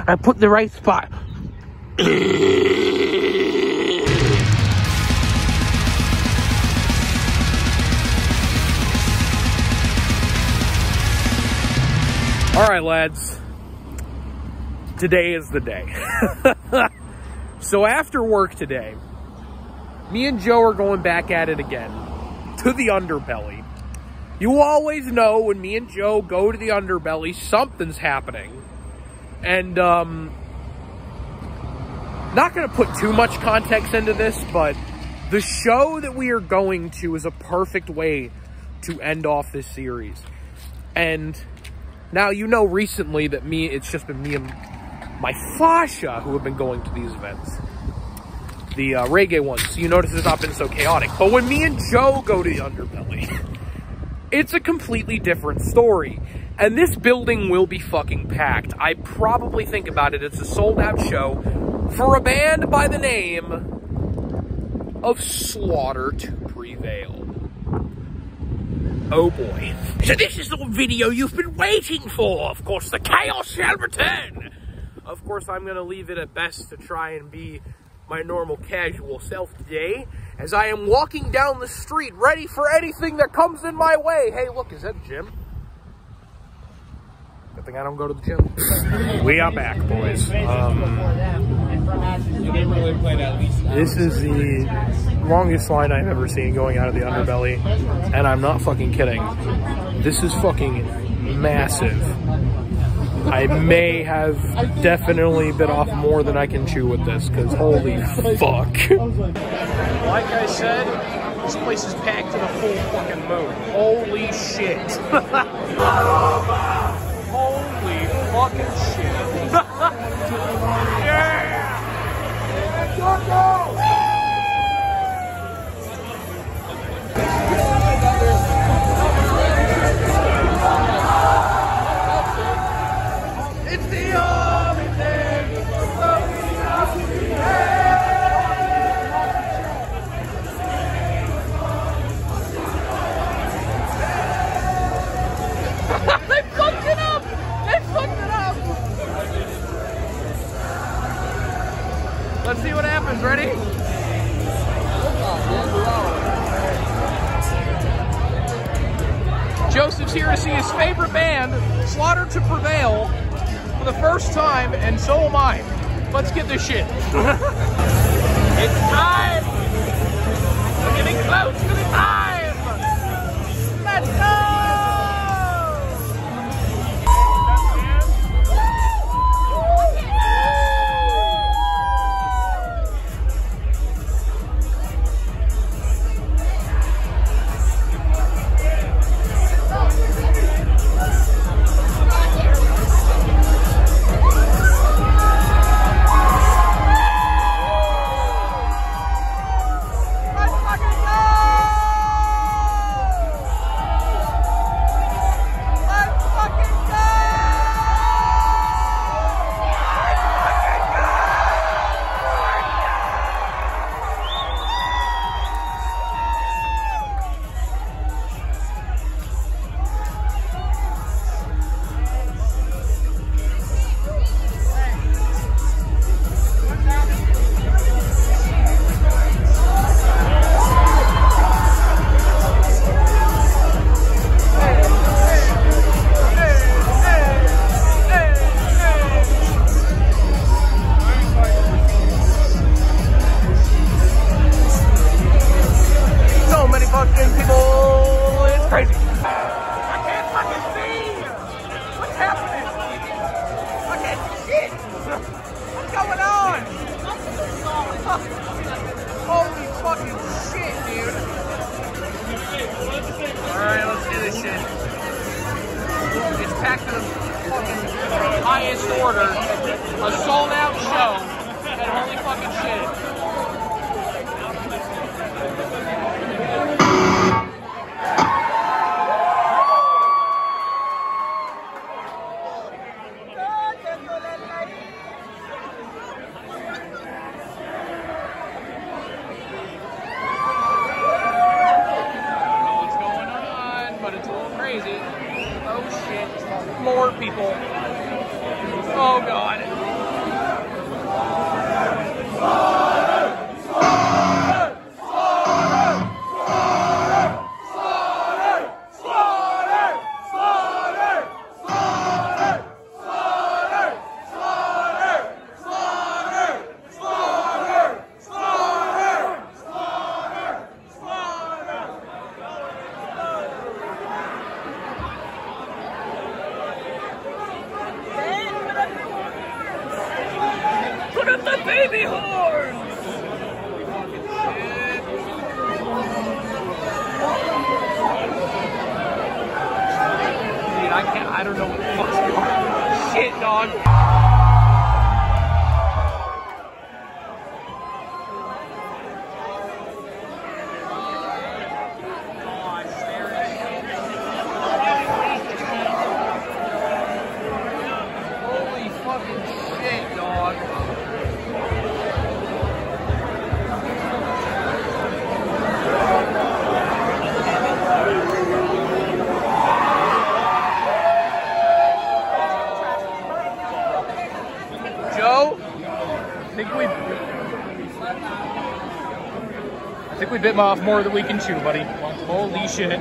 I put the right spot. All right, lads. Today is the day. So after work today, me and Joe are going back at it again to the underbelly. You always know when me and Joe go to the underbelly, something's happening. And not going to put too much context into this, but the show that we are going to is a perfect way to end off this series. And now, you know, recently that it's just been me and my fascia who have been going to these events. The reggae ones. So you notice it's not been so chaotic. But when me and Joe go to the underbelly, it's a completely different story. And this building will be fucking packed. I probably think about it. It's a sold-out show for a band by the name of Slaughter to Prevail. Oh boy. So this is the video you've been waiting for. Of course, the chaos shall return. Of course, I'm going to leave it at best to try and be my normal casual self today, as I am walking down the street ready for anything that comes in my way. Hey, look, is that the gym? Good thing I don't go to the gym. We are back, boys. This is the longest line I've ever seen going out of the underbelly, and I'm not fucking kidding. This is fucking massive. I may have definitely bit off more than I can chew with this, because holy fuck. Like I said, this place is packed to the full fucking moon. Holy shit. Holy fucking shit. Yeah! It's the only thing. They fucked it up! They fucked it up! Let's see what happens. Ready? Joseph's here to see his favorite band, Slaughter to Prevail, for the first time, and so am I. Let's get this shit. It's time! We're getting close to the time! Let's go! Holy fucking shit, dude. Alright, let's do this shit. It's packed to the fucking highest order. A sold out show. And holy fucking shit. More people. Oh god. baby horns! Dude, I don't know what the fuck's going on. Shit, dog. Holy fucking shit, dog. Joe, I think we bit off more than we can chew, buddy. Holy shit.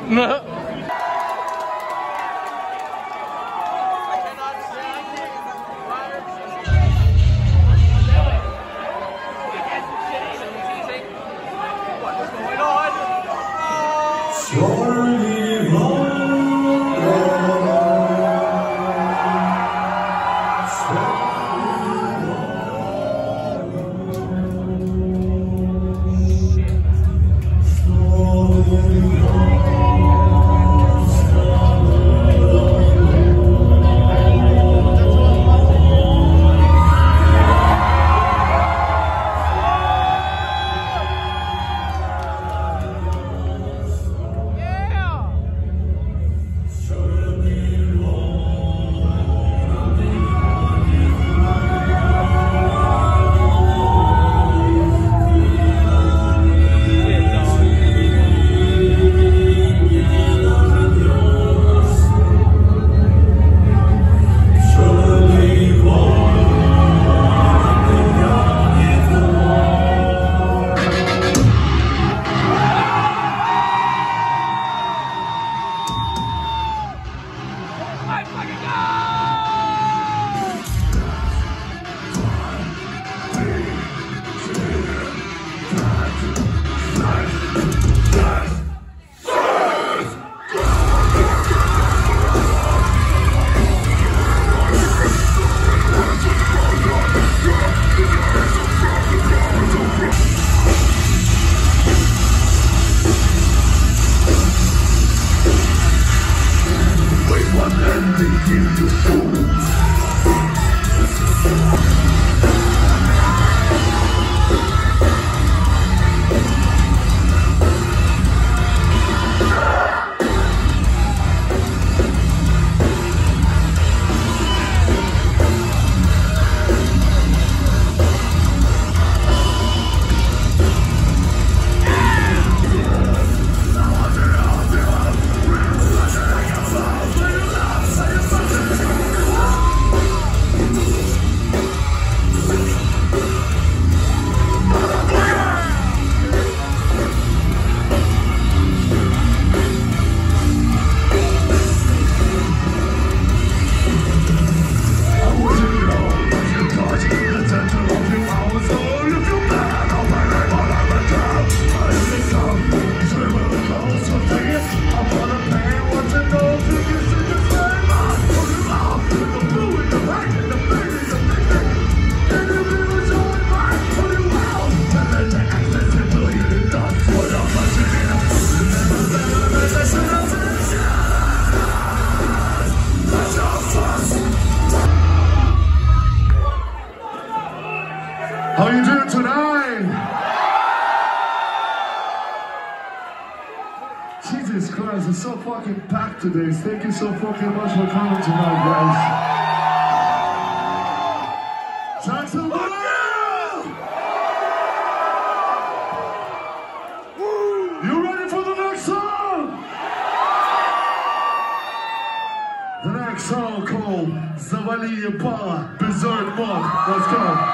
How you doing tonight? Jesus Christ, it's so fucking packed today. Thank you so fucking much for coming tonight, guys. Thanks a lot. You ready for the next song? The next song called Завали ебало, Berserk Mod. Let's go.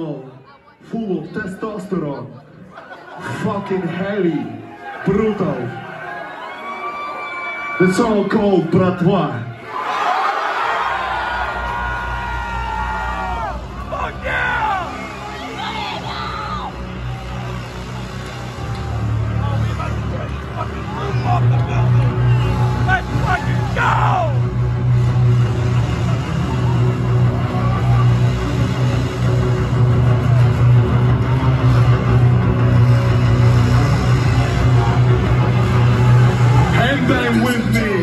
original, full of testosterone, fucking heavy, brutal. It's all called Bratva. Fuck yeah! Oh, we about to tear the fucking roof off the building! Let's fucking go! Bang with me.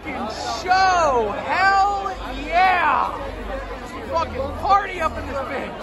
show! Hell yeah! Fucking party up in this bitch!